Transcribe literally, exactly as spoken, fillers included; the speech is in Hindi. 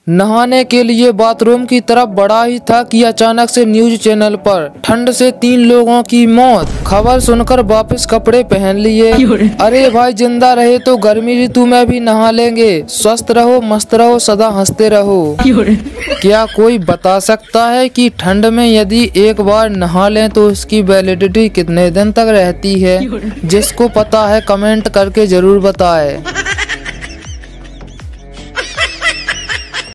नहाने के लिए बाथरूम की तरफ बढ़ा ही था कि अचानक से न्यूज चैनल पर ठंड से तीन लोगों की मौत। खबर सुनकर वापस कपड़े पहन लिए। अरे भाई, जिंदा रहे तो गर्मी ऋतु में भी नहा लेंगे। स्वस्थ रहो, मस्त रहो, सदा हंसते रहो। क्या कोई बता सकता है कि ठंड में यदि एक बार नहा लें तो इसकी वैलिडिटी कितने दिन तक रहती है? जिसको पता है कमेंट करके जरूर बताए।